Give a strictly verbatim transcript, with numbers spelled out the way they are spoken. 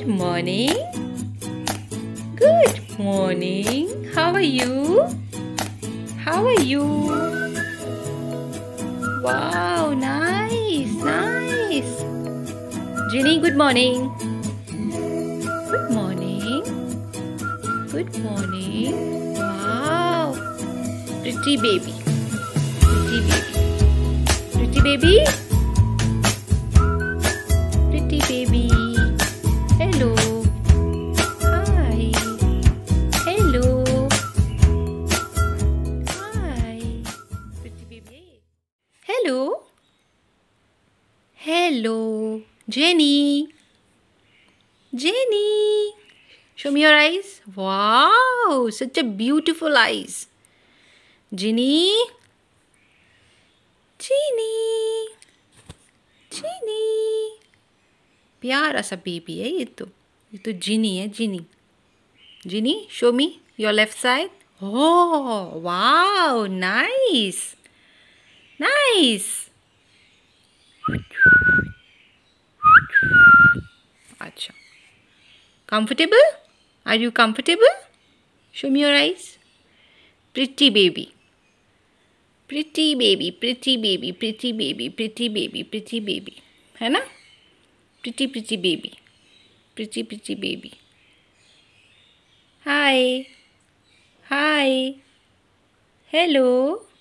Good morning. Good morning. How are you? How are you? Wow, nice, nice. Ginny, good morning. Good morning. Good morning. Wow. Pretty baby. Pretty baby. Pretty baby. Pretty baby. Hello. Hi. Hello. Hi. Pretty baby. Hello. Hello. Jenny. Jenny. Show me your eyes. Wow, such a beautiful eyes. Ginny. Ginny. Ginny. प्यारा सा baby है ये तो ये तो Jinny है Jinny Jinny show me your left side oh wow nice nice अच्छा comfortable are you comfortable show me your eyes pretty baby pretty baby pretty baby pretty baby pretty baby pretty baby है ना Pretty, pretty baby. Pretty, pretty baby. Hi. Hi. Hello.